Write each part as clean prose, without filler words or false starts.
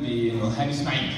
لنورهان اسماعيل.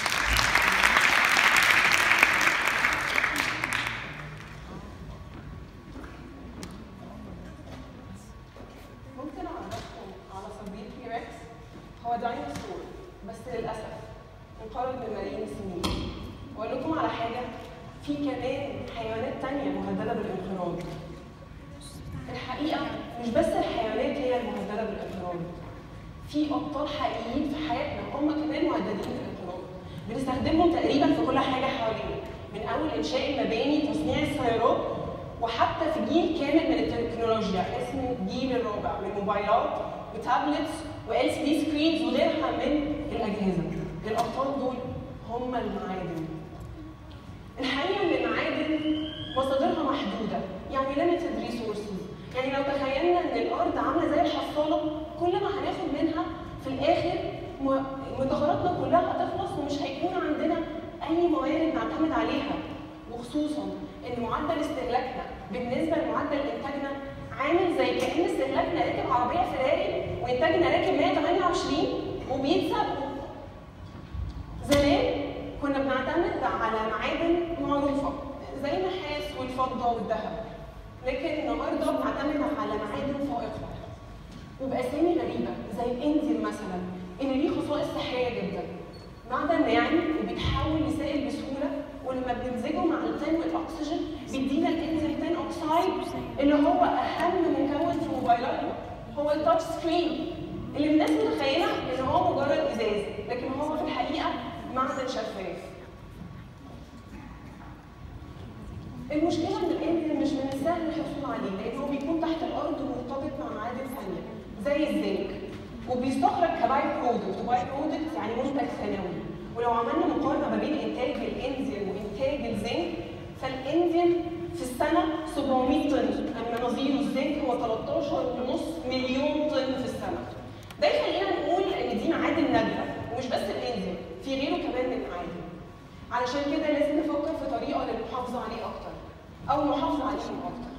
ممكن اعرفكم على صديق تيركس؟ هو ديناصور بس للاسف انقرض من ملايين السنين. واقول لكم على حاجه، في كمان حيوانات تانية مهدده بالانقراض. الحقيقه مش بس الحيوانات هي المهدده بالانقراض، في ابطال حقيقيين في حياتنا هم كمان مهددين بالانقراض. بنستخدمهم تقريبا في كل حاجه حوالينا، من اول انشاء المباني، تصنيع السيارات، وحتى في جيل كامل من التكنولوجيا اسمه الجيل الرابع من موبايلات وتابلتس وال سي دي سكرينز وغيرها من الاجهزه. الابطال دول هم المعادن. الحقيقه ان المعادن مصادرها محدوده، يعني limited resources. يعني لو تخيلنا ان الارض عامله زي الحصاله، كل ما هناخد منها في الاخر مدخراتنا كلها هتخلص ومش هيكون عندنا اي موارد نعتمد عليها. وخصوصا ان معدل استهلاكنا بالنسبه لمعدل انتاجنا عامل زي كأن استهلاكنا راكب عربيه فيراري وانتاجنا راكب 128 وبيتسابقوا. زمان كنا بنعتمد على معادن معروفه زي النحاس والفضه والذهب، لكن النهارده بنعتمد على معادن فائقه وباسامي غريبه زي الانزيم مثلا اللي ليه خصائص صحيه جدا. معدن ناعم وبيتحول لسائل بسهوله، ولما بنمزجه مع التان والاكسجين بيدينا الانزيم تان اوكسايد اللي هو اهم مكون في موبايلاتنا، هو التاتش سكرين اللي الناس متخيله ان هو مجرد ازاز، لكن هو في الحقيقه معدن شفاف. المشكله ان الانزيم مش من السهل الحصول عليه لانه بيكون تحت الارض ومرتبط مع معادن ثانيه زي الزنك، وبيستخرج كباي برودكت، وباي برودكت يعني منتج ثانوي. ولو عملنا مقارنه ما بين انتاج الانزيم وانتاج الزنك، فالانزيم في السنه 700 طن، اما نظيره الزنك هو 13.5 مليون طن في السنه. ده يخلينا نقول ان دي معادن نادره، ومش بس الانزيم، في غيره كمان من المعادن. علشان كده لازم نفكر في طريقه للمحافظه عليه اكتر، او المحافظه عليهم اكتر.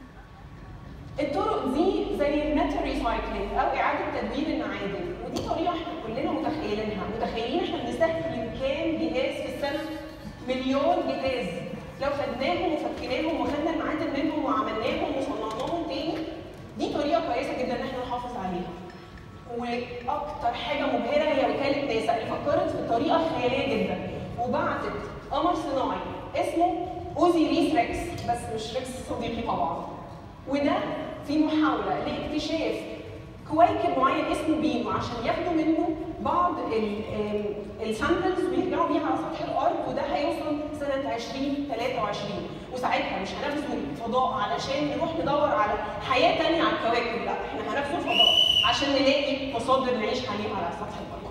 الطرق دي زي الميتال ريسايكلينج او اعاده تدوير المعادن، ودي طريقه احنا كلنا متخيلين احنا بنستهلك كام جهاز في السنه؟ مليون جهاز. لو خدناهم وفكيناهم وخدنا المعادن منهم وعملناهم وصنعناهم تاني، دي طريقه كويسه جدا ان احنا نحافظ عليها. واكتر حاجه مبهره هي وكاله ناسا اللي فكرت في طريقه خياليه جدا وبعتت قمر صناعي اسمه اوزيريس ريكس، بس مش ريكس صديقي طبعا. وده في محاوله لاكتشاف كويكب معين اسمه بينو عشان ياخدوا منه بعض السامبلز ويرجعوا بيها على سطح الارض، وده هيوصل سنه 2023. وساعتها مش هنغزو الفضاء علشان نروح ندور على حياه ثانيه على الكواكب، لا احنا هنغزو الفضاء عشان نلاقي مصادر نعيش عليها على سطح الارض.